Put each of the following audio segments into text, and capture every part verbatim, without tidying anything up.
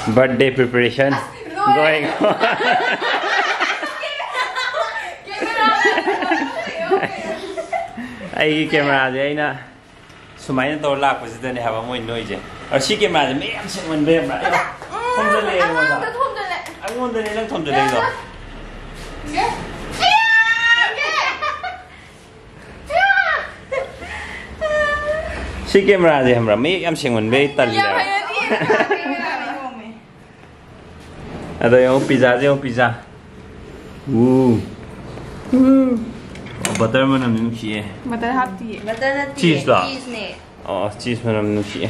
birthday preparation going on. I camera đây nè, số máy tôi lạc của dân này have một nồi chứ. Ở xí camera thì mấy em sẽ muốn về mà. Không được lên mà. Anh muốn được lên đang không được lên rồi. Xí camera thì हमरा mấy em sẽ muốn về tận rồi. À đây ông pizza đây ông pizza. Uh. Uh. Butter mà nằm nung xí. Butter hấp gì? Butter là cheese đó. Cheese nè. Ờ cheese mà nằm nung xí.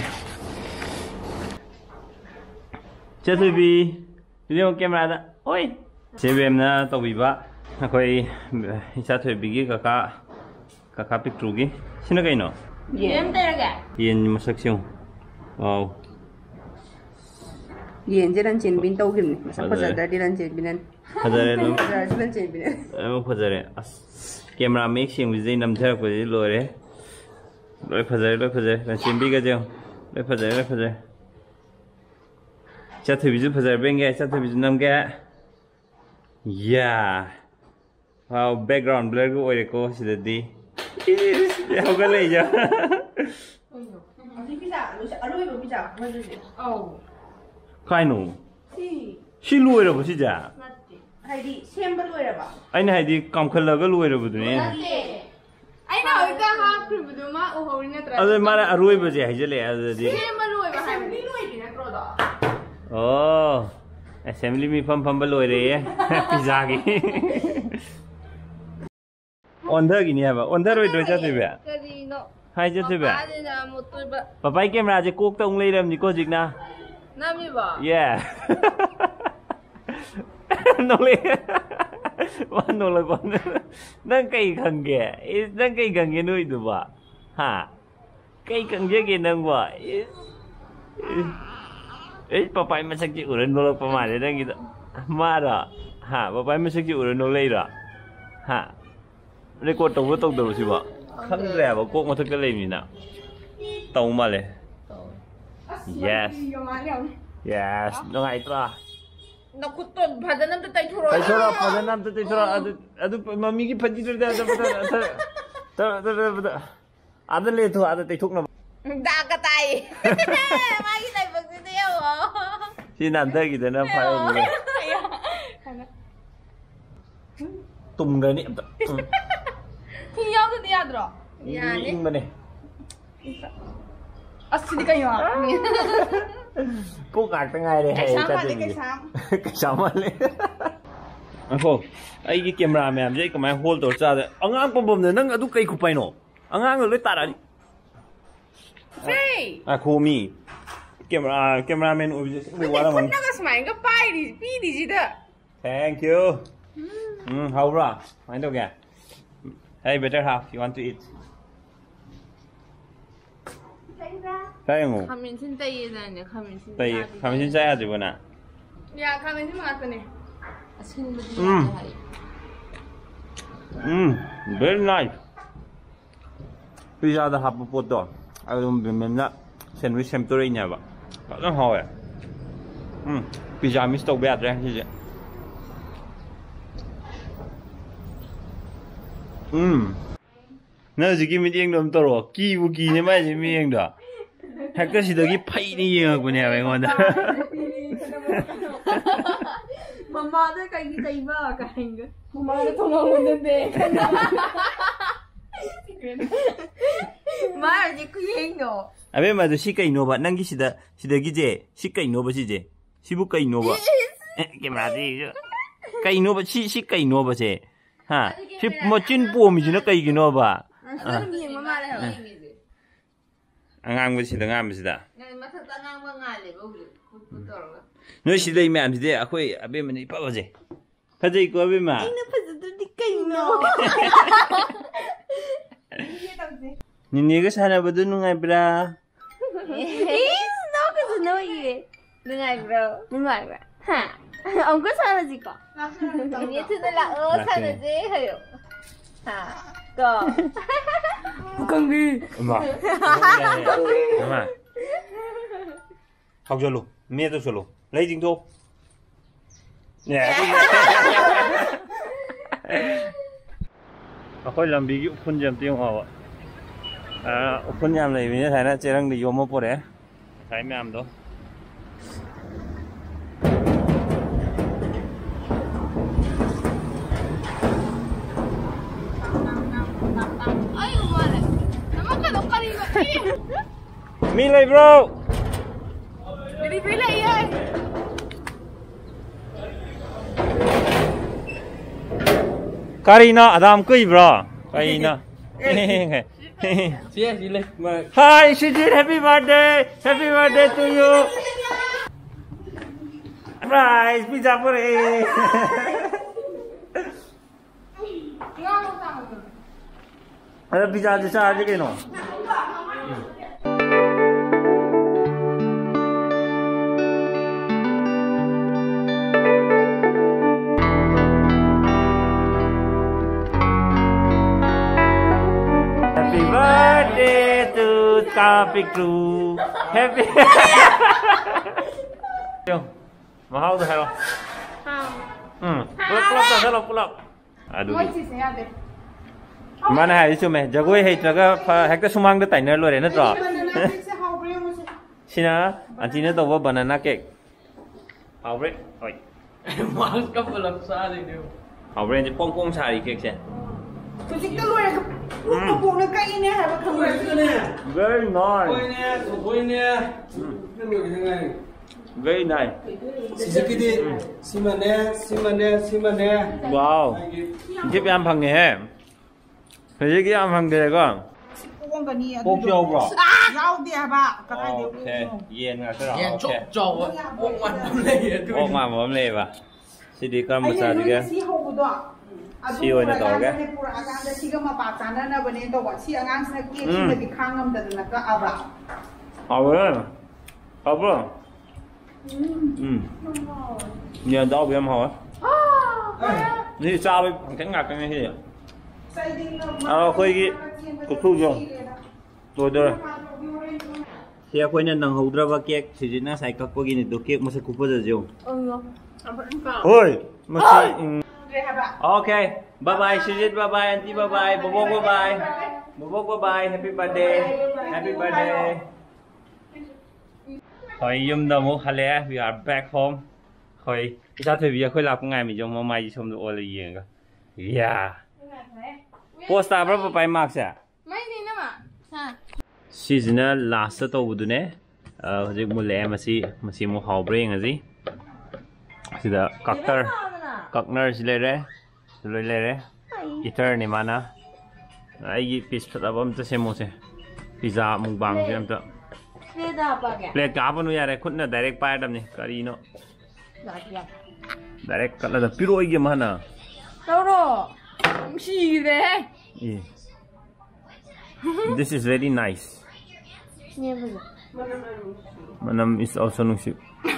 Chết thôi bi. Đi ông camera đó. Ôi. Chế bên na tàu bị bạ. Khôi sát thôi bi cái cả cả cả picture cái. Xin nó cái nào? Yếm tay ra cả. Yên masak siung. Wow. Yen jalan cin bin tau gini. Masa pazar di lan cin binan. Pazar lu. Pazar di lan cin binan. Em pazar. Camera make siung với dây nằm theo của dây lồi đấy. Lôi pazar lôi pazar. Lan cin bi cái gì? Lôi pazar lôi pazar. Chắc thử ví dụ pazar bên nghe, chắc thử ví dụ nằm nghe. Yeah. Wow, background blur của ôi cô sẽ đi. Không có lấy chứ. Khai nụ. Xí lùi rồi bố xí chả. Haidi, xem bắt lùi rồi bà. Anh này thì cầm khăn lờ cái lùi rồi bố tụi nè. Anh nào cái ha, cứ bố tụi mà ô hầu nè tra. À rồi mà là lùi bố gì hay chứ lẽ à rồi đi. Xem bắt lùi bà, xem đi lùi đi nè pro đó. Oh, assembly mi pham pham bắt lùi đấy. Pizza kì. Onder gini apa? Onder rồi đôi chân thì vậy. Hai chân thì vậy. Papa camera chỉ cố tông lên làm gì có dịch na. Nam như vậy. Yeah. Nó lên. Mà nó là con. Đang cây khăng kìa. Đang cây khăng kìa nuôi được bà. Hả? Cây khăng kìa kìa đang bà. Eh, papa masih kecil udah nolak pemain dan gitu. Marah. Ha, papa masih kecil udah nolak dah. Ha. Đây cô tàu với tàu đầu xí bảo khăn rẻ bảo cô mà thức cái lên gì nào tàu mà lên yes yes nó ngay tra nó cút tuần phải năm tới tay thua tay thua phải năm tới tay thua adu adu mami cái phần gì đó đó đó đó đó đó adu lên thua adu tay thuốc nào đã cái tay mai cái tay bực gì tiêu hả xin làm thế gì nó phải gì tung cái này Thì nhau thì đi rồi. Dạ đi. In bên này. Asli đi cái nhau. Cố gắng tới ngày đây hay cái gì? Cái sám. Cái sám mà lên. Anh cô, ai cái camera mẹ em vậy cái máy hold tổ ra đấy. Anh anh bấm bấm này, nâng ở đâu cây cục bay nó. Anh anh ở lấy tạt đi. Hey. À cô mi. Camera cameraman ôi bị quá là mình. Nó cái smile cái bay đi, pi đi gì đó. Thank you. Ừ, hầu ra. Anh đâu kìa. Hey, better half. You want to eat? Kaya mo? Kami sin tayo na niya. Kami sin tayo. Kami sin saya di ba na? Yeah, kami sin mga ni. Asin mo din Mm. hari. Mm, very nice. Pizza da hấp bột đó. Ai cũng biết mình là sandwich xem tôi nhà vậy. Rất ngon à. Mm, pizza mình stop bẹt ra chứ. 음. 나 지금 이제 좀 떨어. 기우기 내 말이 미행도. 학교시 덕이 파이니 영하고냐 맹원다. Mama들 kayak kita iba kayak gitu. Mama들 통화오는데. 말지 그행도. 아베 맞아 시가 이노바 난기 시다 시다 기제 시가 이노바 시제 시부가 이노바. 에 게임라지. 까 이노바 시 시가 이노바 제. Ha, si mo chin po mi jina kay gino ba? Ano yung mamala ha? Ang ang mo sila ngam sila. Ngayon matatangang mga le, ulit. Putol. No sila yung man sila ako eh abe man ipa ba je. Pa je ko abe ma. Ay na pa sa di kayo no. Nini ka sana ba dun ngay bra? Eh, no ka sa no ye. Nungay bro. Nungay bro. Ha. Ông có sao là gì cả? Nghĩa thứ là ơ sao là dễ hiểu. Hả? Cờ. Con gì? Mà. Mà. Học cho luôn. Mẹ tôi solo lấy chính thô nè khôi làm bị dụ phun dầm tiêu họ à phun dầm này mình thấy nó chơi đang đi vô mua đấy thấy mẹ làm đó mi lại bro đi phía này ơi Karina Adam kui bro Karina Sia sila. Hi Shijit happy birthday happy birthday to you Surprise pizza puri Ada pizza aja aja keno Happy birthday to Tapi Crew. Happy. Yo, mahal tuh hello. Hmm, pulang pulang tuh hello pulang. Aduh. Mana hai itu meh? Jago hai jaga hekta sumang deh tanya lu rena tuh. Sina, anjingnya tuh bawa banana cake. Alright, oi. Mas ka pala sa atin niyo. Alright, jadi pong pong sari cake sih. Tụi cái lùi cái nó buộc nó cây nè hả bác Ôi nè. Very nice. Ôi nè, ôi nè. Cái người thế này. Very nice. Sisakiti. Simane, simane, simane. Wow. Giúp em phần này he. Thấy cái em phần này con. Con cái này. Bốc dâu bro. Rau đi hả bà? Cái này đều. Ok. Yên là cái đó. Yan Ok. chok chok. Ong wan lay. Ốc mà mồm lề bà. Thì đi con một sao đi kìa. Xí hậu đó. Xí hồi nó to kìa. Xí cái mà bà chán nó bên đó gọi xí ngang xí kia xí là bị khang ngâm được là cái áo bà. Hào rồi. Hào rồi. Ừ. Nhờ đó bị em hỏi. Đi sao với cái ngạc cái này gì? À khơi cái cục thu rồi. Rồi rồi. Thì khơi nên nâng hậu ra và kẹt thì chỉ nó sai các cái này đồ kẹt mà sẽ cục bao giờ rồi. Ôi, mà chị. Okay, bye bye Shijit, bye bye auntie, bye bye Bobok, bye bye Bobok, bye bye, happy birthday, happy birthday. Khởi yum da mo khale, we are back home. Khởi, cái sao thì bây giờ khởi làm ngày mình trong mai xong rồi ôn lại gì cả. Yeah. Posta berapa pai marks ya? Mai ni nama. Ha. Seasonal last to udune. Uh, hujik mulai masih masih mau haubre ngaji. Sida kakter. Kakner sila re, sila re, iter ni mana, ay piece pada abam tu semua se, pizza mukbang je am tu. Plate apa ke? Plate kapan nu yare, khud na direct pay adam ni, kari no. Direct kalau dah piro lagi mana? Tahu, mesti deh. Yeah. This is very nice. Ni apa? Manam is also nungsi.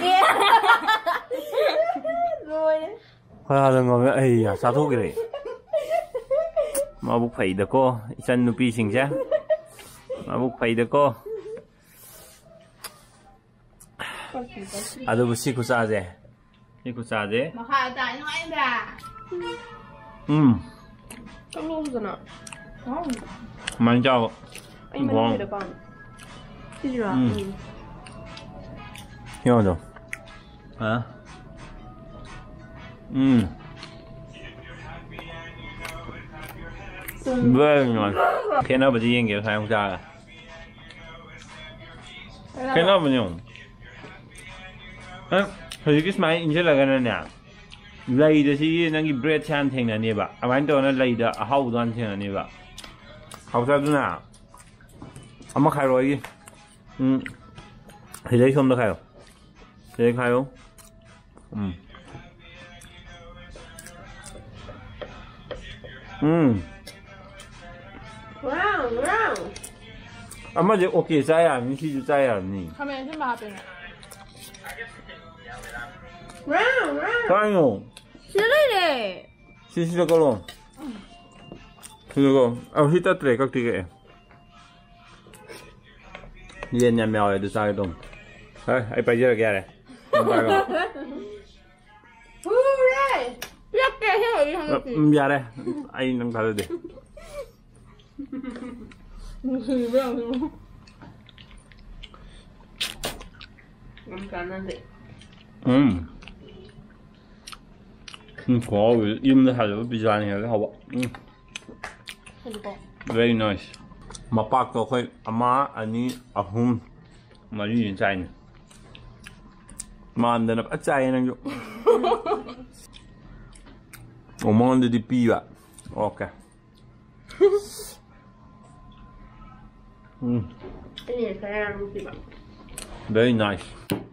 Rồi. Khoa là ngồi ấy à sao thuốc cái này mà bục phải được cô chân nupi xinh chứ mà bục phải được cô à đâu bữa xí cũng sao thế xí cũng sao thế Mà khai tại nó anh ra. um Không luôn rồi nè. Không. mang cho Anh mới thấy được con. Cái gì rồi? hiểu rồi hả um vâng rồi cái nó bây giờ kiểu thay không sao à cái nó bao nhiêu hả hồi cái máy in là cái này nè lấy được gì năng cái bread chan thing này nè bà à bạn tôi nó lấy được hậu đoan thing này nè bà hậu sao thế nào ông khai rồi gì ừ thì lấy không được khai không lấy khai không ừ ừ Wow, wow. 아마 이제 오케이 짜야 아니 시주 짜야 아니 카메라 좀 봐. Wow, wow. 짜요 Sila deh. 시시다 걸로 그거 아 히타 트레 các tiga yên nhà mèo để sao đông đấy ai bây giờ kìa này không phải rồi. Hooray! Biết cái thế rồi không Ừ, ra đây, anh đang thử đi. Không cần ăn gì. Ừ. Ừ, có im ra rồi pizza này cái hậu. Ừ. Very nice. Mà bác có phải ama anh ahum mà đi đến trái này. Mà anh đã bắt trái này rồi. Omong dia di pi juga. Okey. Hmm. Ini saya roti Pak. Very nice.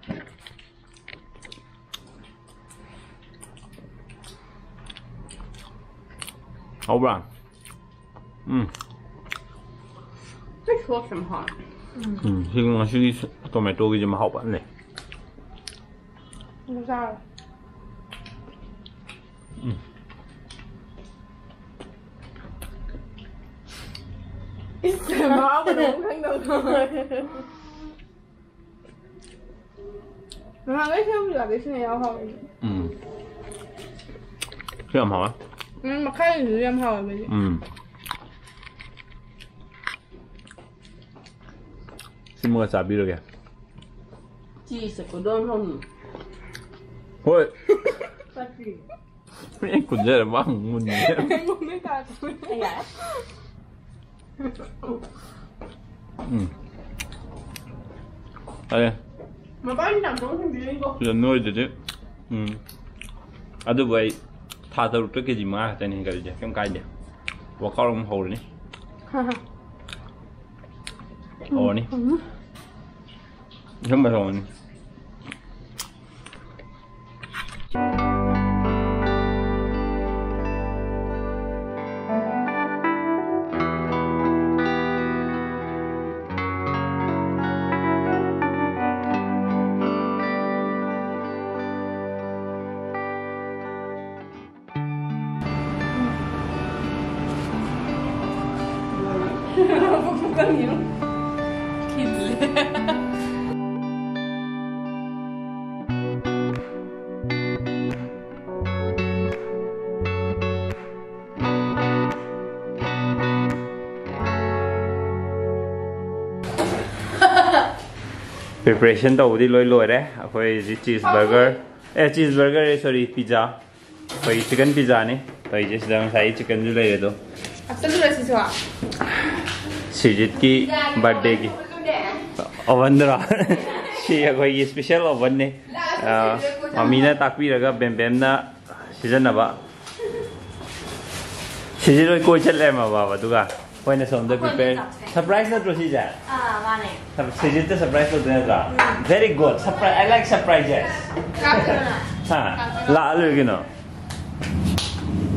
Hậu bang. Hmm. Cái sốt sầm hot. Hmm. Hiện là cái tomato cái gì mà hậu bạn này. Không sao. Hmm. Máu mà đúng khăn đầu thôi. Mà cái xem là cái này không hỏi. Ừ. Cái làm hỏi. Ừ, mà cái gì em hỏi vậy? Ừ. Xin mời sabi rồi kìa. Cheese của đơn không? Ôi. Sao gì? Anh cũng rất là vang muốn nhé. Anh muốn biết cả. Ừ. Đây. Mà bác anh làm giống cái gì cô? Sudah nuôi rồi chứ. Ừ. Ada vậy. Thà tao trước cái gì mà tên hình cái gì cái cái gì. Và có đồng hồ này. Hồ này. Không phải hồ này. Không có nhiều. Kìt. Preparation tàu đi lôi lôi đấy. Akwai cheeseburger. Eh cheeseburger sorry pizza. Akwai chicken pizza này. Akwai just đang thấy chicken du lấy rồi. Absolut là gì vậy? Sijit ki birthday ki. Oven ra. Si akwai special oven ne. Amina takpi raga bem bem na season na ba. Sijit oi koi chat le ma ba ba tu ka. Koi na som da prepare. Surprise na to si ja. À, ba này. Sijit ta surprise to de ra. Very good. Surprise. I like surprises. Cắt nữa nè. Ha. La lu ki no.